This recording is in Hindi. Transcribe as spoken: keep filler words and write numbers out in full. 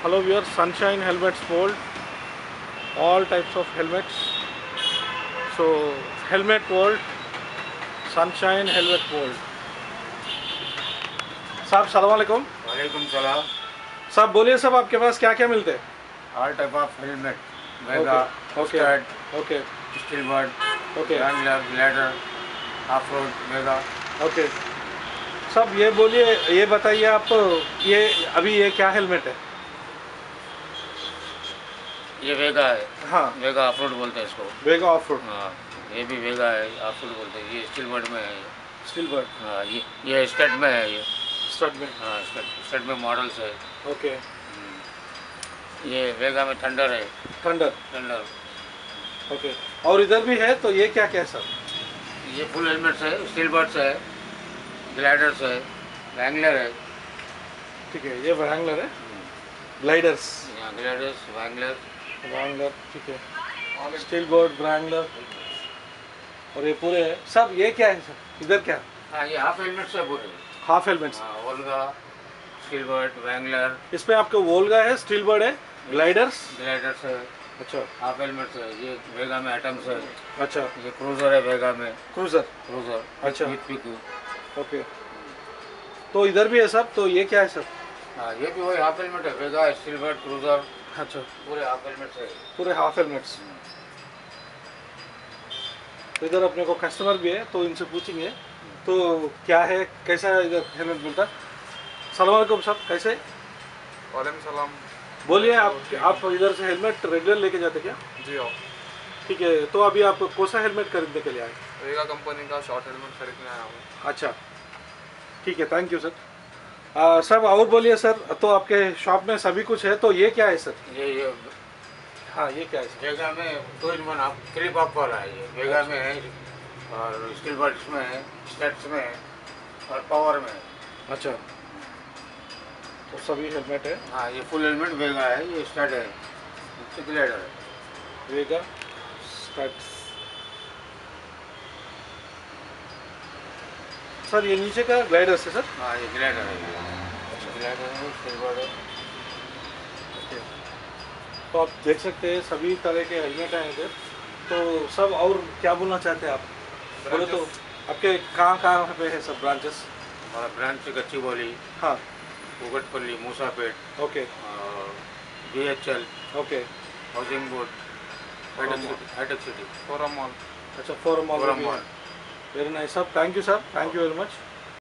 Hello viewers, Sunshine Helmets World, all types of helmets. So Helmet World, Sunshine Helmet World. साहब सलाम वालेकुम। वालेकुम सलाम। साहब बोलिए साहब, आपके पास क्या क्या मिलते हैं? All type of helmet, Vega, okay okay steel bird, okay wrangler, glider, off road, Vega. Okay साहब ये बोलिए, ये बताइए आप, ये अभी ये क्या हेलमेट है? ये वेगा है। हाँ, वेगा ऑफ रोड बोलते हैं इसको। Vega off road. हाँ, ये भी वेगा है, ऑफ रोड बोलते हैं। ये स्टील बर्ड में है। Steel bird. हाँ, ये ये स्टड में है। ये स्टड में। हाँ, स्टड स्टड में मॉडल्स है। ओके। ये वेगा में थंडर है। थंडर। थंडर। ओके, और इधर भी है, तो ये क्या क्या है सर? ये फुल हेलमेट्स है, स्टील बर्ड्स है, ग्लाइडर्स है, रैंगलर है। ठीक है, ये वैंगलर है, ग्लाइडर्स। यहाँ ग्लाइडर्स, रैंगलर, वैंगलर, ठीक है, स्टील बर्ड, वैंगलर, और ये पूरे है सब। ये क्या है सर इधर क्या? हाँ, ये हाफ हेलमेट्स है पूरे। Half helmets. हाँ, ओल्गा, स्टील बर्ड, वैंगलर। इसमें आपके वोल्गा है, स्टील बर्ड है, ग्लाइडर्स। ग्लाइडर्स है। अच्छा हाफ हेलमेट्स है। ये वेगा में एटम्स है। अच्छा। ये क्रूजर है वेगा में। क्रूजर। क्रूजर। अच्छा। With peak. ओके, तो इधर भी है सब, तो ये क्या है सर? हाँ, ये भी वही हाफ हेलमेट है। वेगा, स्टील बर्ड, क्रूजर, अच्छा, पूरे हाफ हेलमेट्स है। पूरे हाफ हेलमेट्स। तो इधर अपने को कस्टमर भी है, तो इनसे पूछेंगे तो क्या है, कैसा है इधर हेलमेट मिलता। सलाम वालेकुम साहब, कैसे? वालेकुम सलाम। बोलिए, आप आप इधर से हेलमेट रेगुलर लेके जाते क्या? जी हाँ, ठीक है, तो अभी आप कौन सा हेलमेट खरीदने के लिए आए? वेगा कंपनी का शॉर्ट हेलमेट खरीदने आया हूँ। अच्छा, ठीक है, थैंक यू सर। आ, सर और बोलिए सर, तो आपके शॉप में सभी कुछ है, तो ये क्या है सर? ये ये हाँ, ये क्या है सर? वेगा में टू इन वन आप क्लिप अप वाला है। ये वेगा में है, और स्टील बर्ड्स में है, स्टड्स में है, और पावर में है। अच्छा, तो सभी हेलमेट है। हाँ, ये फुल हेलमेट वेगा है। ये स्टड है, ग्लाइडर है। वेगा स्टड्स। सर ये नीचे का ग्लाइडर है सर? हाँ, ये ग्लाइडर है। अच्छा, ग्लाइडर है, स्टील बर्ड है। तो आप देख सकते हैं सभी तरह के हेलमेट हैं इधर। तो सब, और क्या बोलना चाहते हैं आप? बोले तो आपके कहाँ कहाँ पे है सब ब्रांचेस? हमारा ब्रांच गच्चीबौली, हाँ, Kukatpally, Moosapet, okay B H L, okay. Housing board, hitech city, hitech city, Forum mall. अच्छा, Forum mall. Forum mall. Very nice sir, thank you sir, thank you very much.